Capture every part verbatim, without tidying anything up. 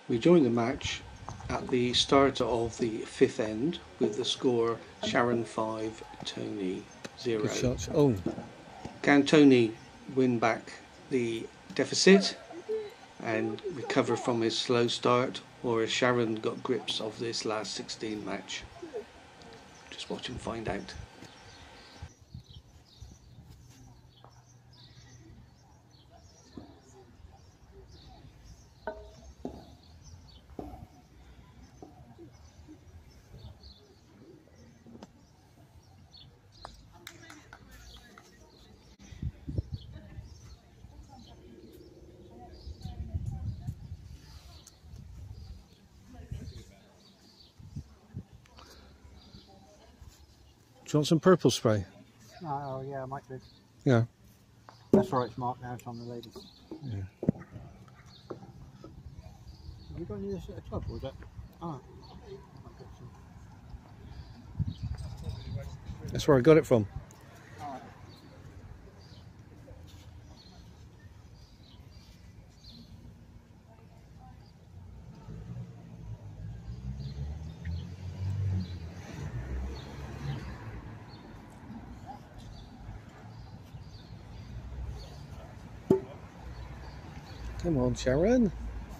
We joined the match at the start of the fifth end with the score Sharon five, Tony zero. Good shots. Oh, Can Tony win back the deficit and recover from his slow start, or has Sharon got grips of this last sixteen match? Just watch and find out. do you want some purple spray? Oh, yeah, I might do. Yeah. That's all right, it's marked now, it's on the ladies. Yeah. Have you got any of this at a club, or is that? Oh. That's where I got it from. Alright. Come on, Sharon.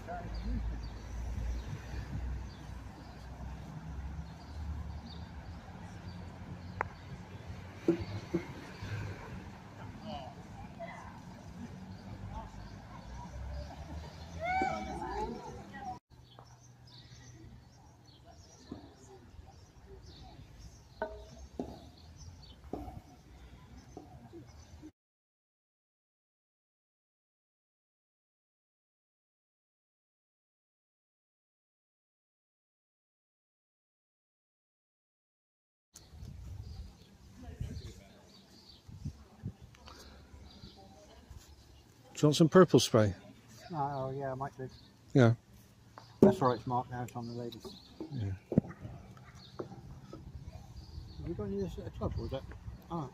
Do you want some purple spray? Oh, yeah, I might do. Yeah. That's all right, it's marked now, it's on the ladies. Yeah. Have you got any of this at a club, or is that? Oh.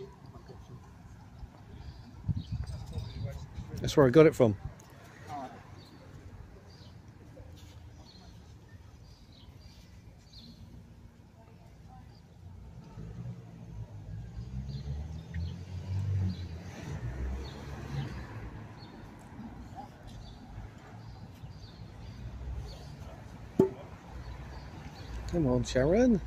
That's where I got it from. Alright. Come on, Sharon.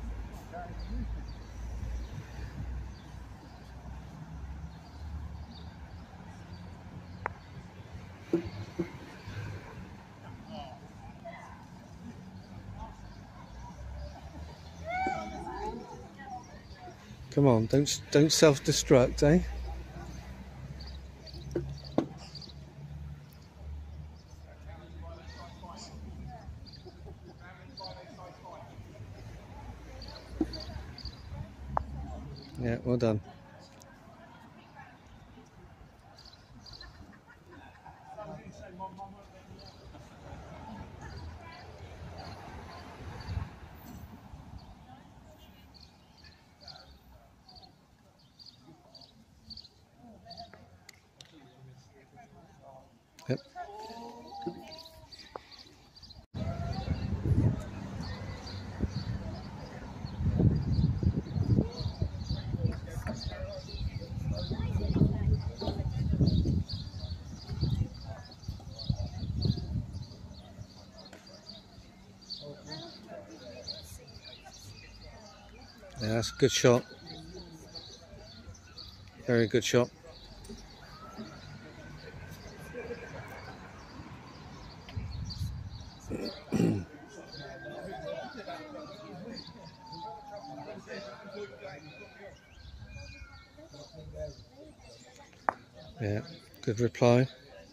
Come on, don't don't self-destruct, eh? Yeah, well done. Yep. Yeah, that's a good shot. Very good shot. Yeah, good reply.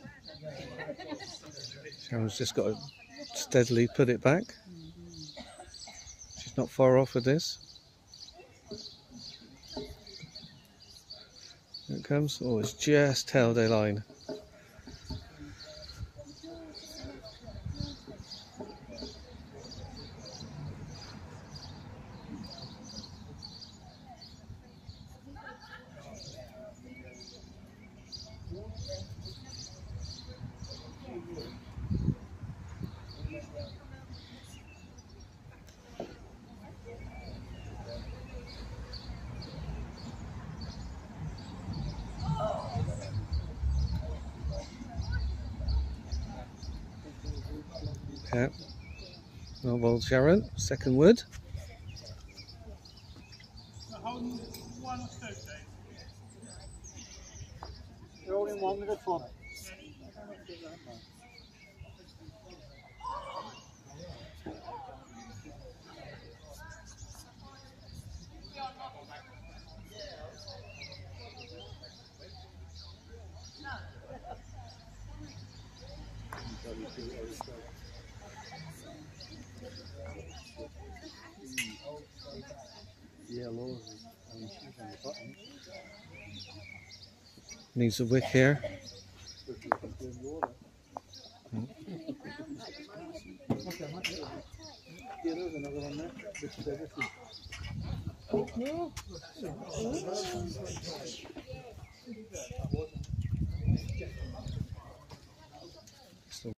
Sharon's just got to steadily put it back. She's not far off with this. Here it comes. Oh, it's just held a line. Yeah. Well, well, Sharon, second wood. They're all in one with a twab. Yeah, Laura's um, she's on the bottom. Needs a wick here. Okay, mate. Yeah, there's another one there. This is everything. Still.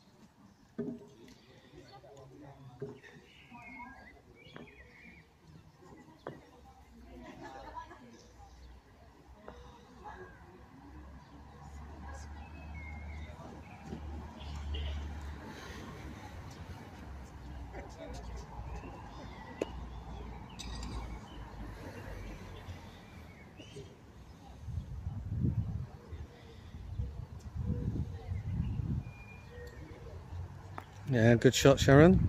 Yeah, good shot, Sharon.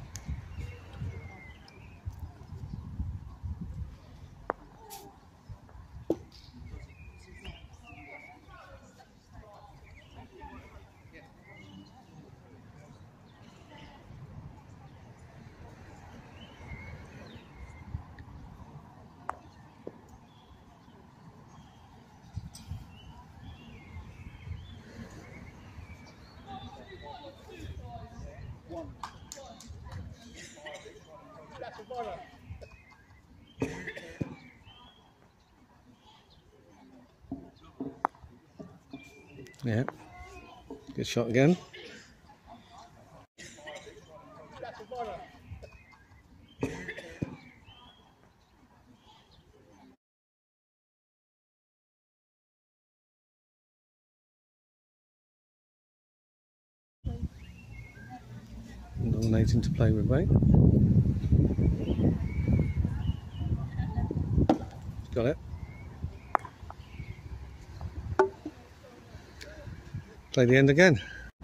Yeah, good shot again. Nominating to play with, mate. Got it. Play the end again.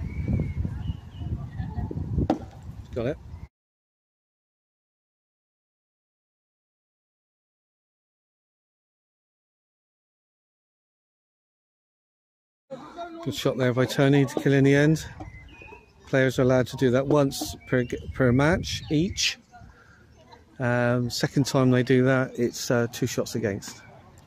Got it. Good shot there by Tony to kill in the end. Players are allowed to do that once per per match each. Um, second time they do that, it's uh, two shots against.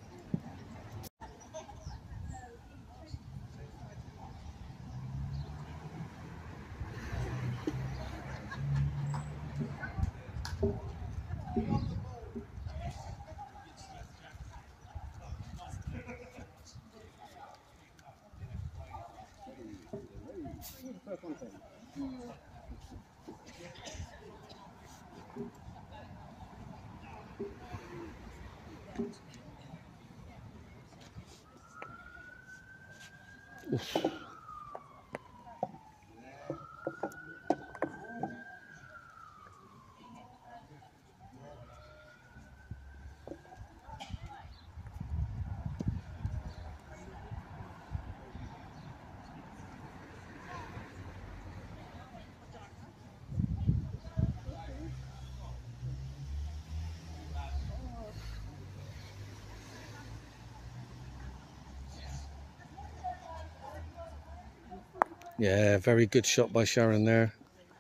Oof. Yeah, very good shot by Sharon there.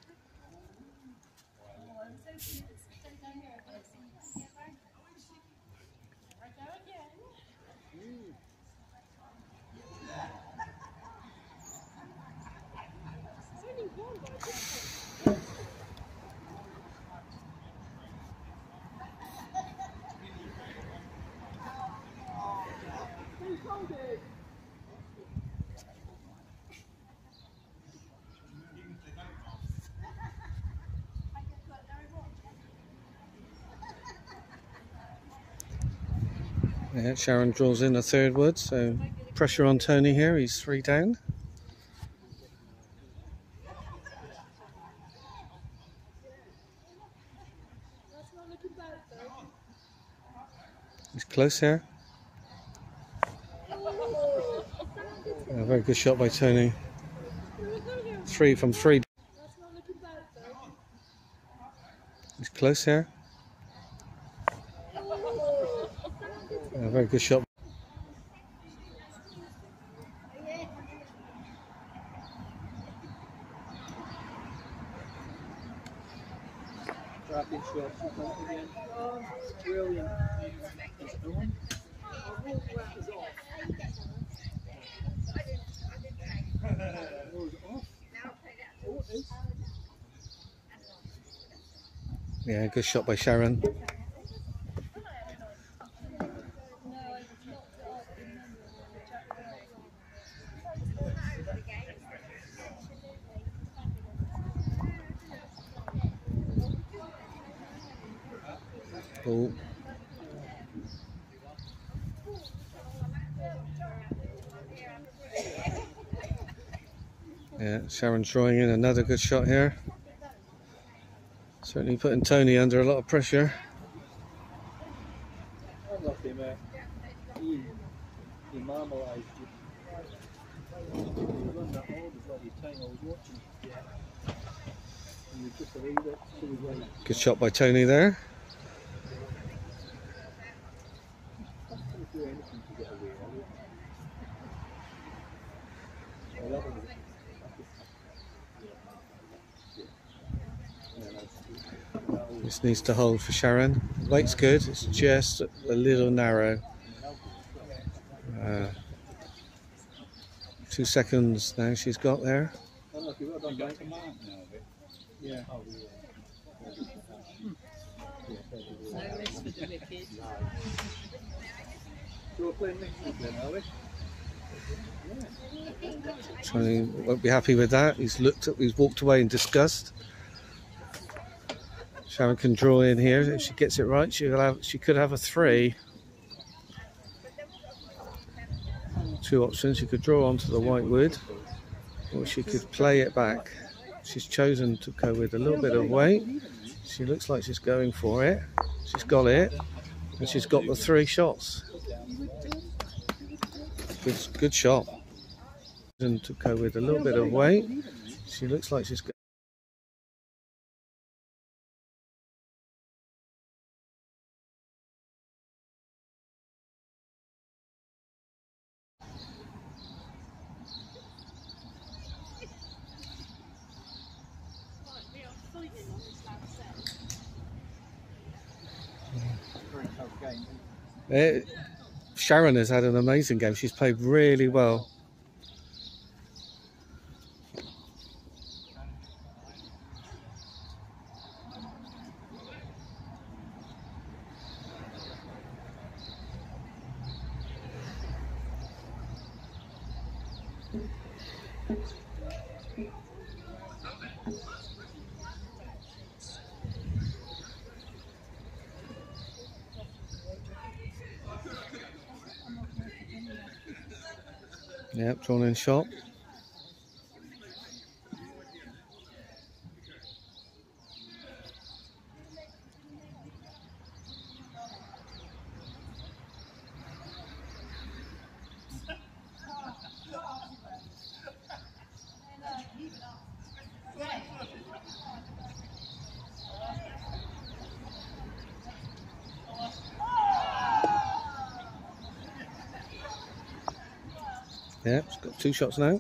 Yeah, Sharon draws in a third wood, so pressure on Tony here. He's three down. He's close here. A very good shot by Tony. Three from three. He's close here. A very good shot. Tracking shots again. Oh, brilliant. Is it the one? Yeah, good shot by Sharon. Ball. Yeah, Sharon's drawing in another good shot here. Certainly putting Tony under a lot of pressure. Unlucky, mate. He, he marmalised you. You run that all the bloody time I was watching. Yeah. And you just a wee bit too late. Good shot by Tony there. Not going to do anything to get away, are you? Oh, that one was... This needs to hold for Sharon. Weight's good, it's just a little narrow. Uh, two seconds now she's got there. Unlucky, well done, mate. Yeah. So we're playing next week then, are we? Tony won't be happy with that. He's looked at, he's walked away in disgust. Sharon can draw in here. If she gets it right, she'll have, she could have a three. Two options. She could draw onto the white wood, or she could play it back. She's chosen to go with a little bit of weight. She looks like she's going for it. She's got it, and she's got the three shots. Good, good shot. And to go with a little bit of weight. She looks like she's. It, Sharon has had an amazing game. She's played really well. Yep, drawn in shot. Yeah, it's got two shots now.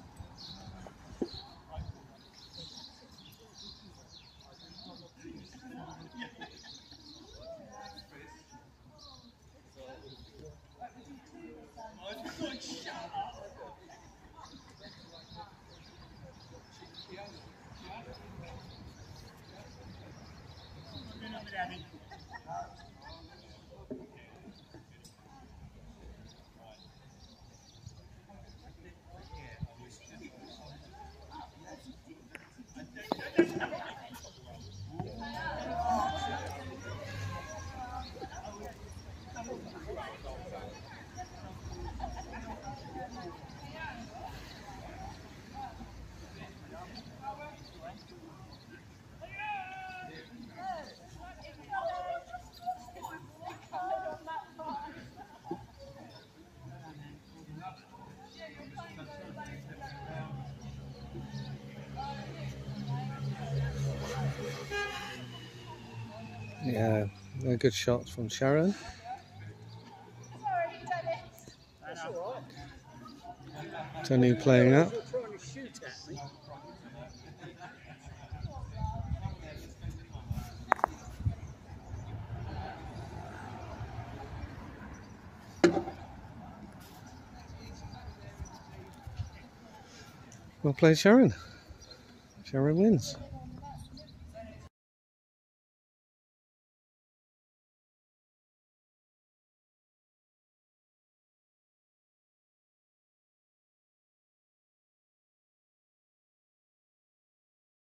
Yeah, very good shots from Sharon. Tony playing up. Well played, Sharon. Sharon wins.